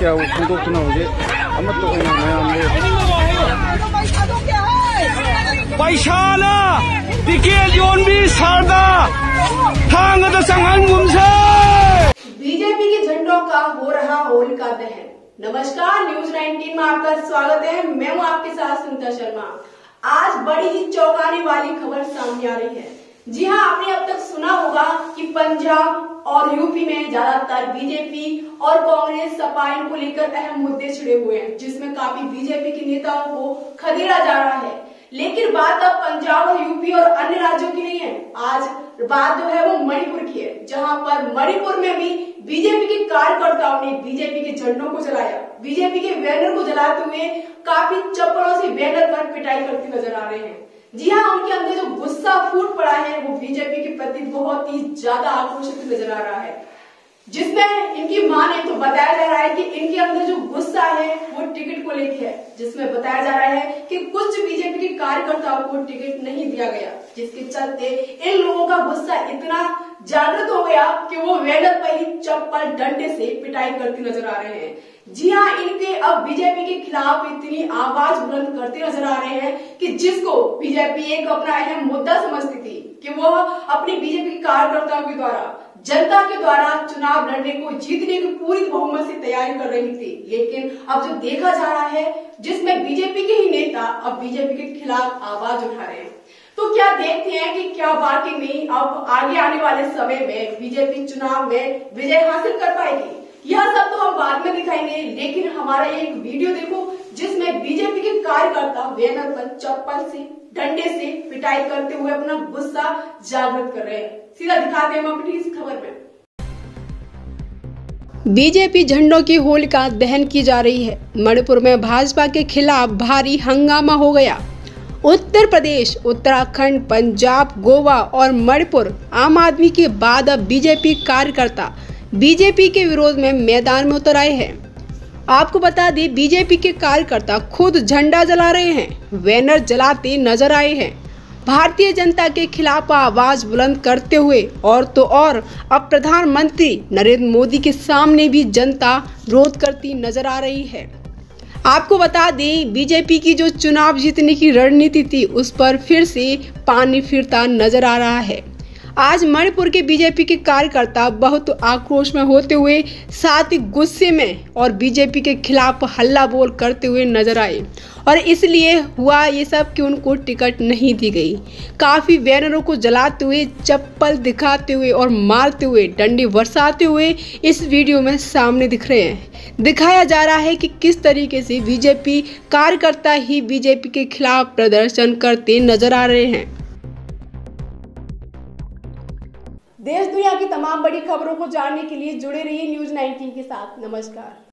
ꯀꯌꯥ ꯐꯣꯡꯗꯣꯛꯇꯨꯅ ꯍꯧꯖꯤꯛ ꯑꯃꯠꯇ ꯑꯣꯏꯅ ꯃꯌꯥꯝꯒꯤ पैसाना टिकेट योनबी सारदा थांगदा संघनगुमसे। बीजेपी के झंडों का हो रहा होलिका दहन। नमस्कार, न्यूज 19 में आपका स्वागत है। मैं हूं आपके साथ सुनीता शर्मा। आज बड़ी ही चौंकाने वाली खबर सामने आ रही है। जी हां, आपने अब तक सुना होगा कि पंजाब और यूपी में ज्यादातर बीजेपी और कांग्रेस सपा इनको लेकर अहम मुद्दे छिड़े हुए हैं, जिसमें काफी बीजेपी के नेताओं को खदेड़ा जा रहा है। लेकिन बात अब पंजाब और यूपी और अन्य राज्यों की नहीं है। आज बात जो है वो मणिपुर की है, जहां पर मणिपुर में भी बीजेपी के कार्यकर्ताओं ने बीजेपी के झंडों को जलाया। बीजेपी के बैनर को जलाते हुए काफी चप्पलों से बैनर पर पिटाई करते नजर आ रहे हैं। जी हाँ, उनके अंदर जो गुस्सा फूट पड़ा है वो बीजेपी के प्रति बहुत ही ज्यादा आक्रोशित नजर आ रहा है, जिसमें इनकी माने तो बताया जा रहा है कि इनके अंदर जो गुस्सा है वो टिकट को लेकर है, जिसमें बताया जा रहा है कि कुछ बीजेपी के कार्यकर्ताओं को टिकट नहीं दिया गया, जिसके चलते इन लोगों का गुस्सा इतना जागृत हो गया कि वो बैनर पर ही चप्पल डंडे से पिटाई करते नजर आ रहे हैं। जी हाँ, इनके अब बीजेपी के खिलाफ इतनी आवाज बुलंद करते नजर आ रहे हैं कि जिसको बीजेपी एक अपना अहम मुद्दा समझती थी कि वो अपने बीजेपी के कार्यकर्ताओं के द्वारा, जनता के द्वारा चुनाव लड़ने को, जीतने की पूरी बहुमत से तैयारी कर रही थी। लेकिन अब जो देखा जा रहा है, जिसमें बीजेपी के ही नेता अब बीजेपी के खिलाफ आवाज उठा रहे हैं, तो क्या देखते हैं कि क्या वाकई में अब आगे आने वाले समय में बीजेपी चुनाव में विजय हासिल कर पाएगी। यह सब तो हम बाद में दिखाएंगे, लेकिन हमारा एक वीडियो देखो जिसमें बीजेपी के कार्यकर्ता बैनर पर चप्पल से, डंडे से पिटाई करते हुए अपना गुस्सा जागृत कर रहे हैं। सीधा दिखाते हैं हम अपनी इस खबर में। बीजेपी झंडों की होलिका दहन की जा रही है। मणिपुर में भाजपा के खिलाफ भारी हंगामा हो गया। उत्तर प्रदेश, उत्तराखंड, पंजाब, गोवा और मणिपुर आम आदमी के बाद अब बीजेपी कार्यकर्ता बीजेपी के विरोध में मैदान में उतर आए हैं। आपको बता दें, बीजेपी के कार्यकर्ता खुद झंडा जला रहे हैं, बैनर जलाते नजर आए हैं। भारतीय जनता के खिलाफ आवाज बुलंद करते हुए और तो और अब प्रधानमंत्री नरेंद्र मोदी के सामने भी जनता विरोध करती नजर आ रही है। आपको बता दें, बीजेपी की जो चुनाव जीतने की रणनीति थी उस पर फिर से पानी फिरता नजर आ रहा है। आज मणिपुर के बीजेपी के कार्यकर्ता बहुत आक्रोश में होते हुए, साथ ही गुस्से में और बीजेपी के खिलाफ हल्ला बोल करते हुए नजर आए, और इसलिए हुआ ये सब कि उनको टिकट नहीं दी गई। काफ़ी बैनरों को जलाते हुए, चप्पल दिखाते हुए और मारते हुए, डंडे बरसाते हुए इस वीडियो में सामने दिख रहे हैं। दिखाया जा रहा है कि किस तरीके से बीजेपी कार्यकर्ता ही बीजेपी के खिलाफ प्रदर्शन करते नजर आ रहे हैं। देश दुनिया की तमाम बड़ी खबरों को जानने के लिए जुड़े रहिए न्यूज 19 के साथ। नमस्कार।